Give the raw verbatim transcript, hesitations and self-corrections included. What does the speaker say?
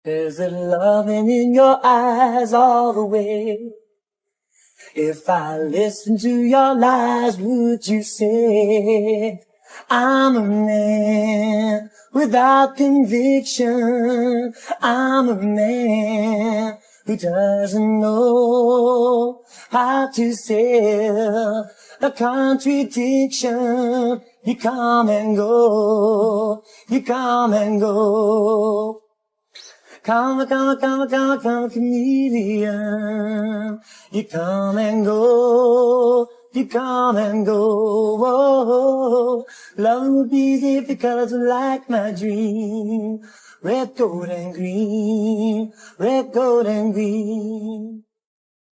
There's a loving in your eyes all the way. If I listened to your lies, would you say I'm a man without conviction? I'm a man who doesn't know how to sell a contradiction. You come and go, you come and go. Come, come, come, come, come, chameleon. You come and go, you come and go. Whoa. Love would be easy if the colors were like my dream. Red, gold, and green. Red, gold, and green.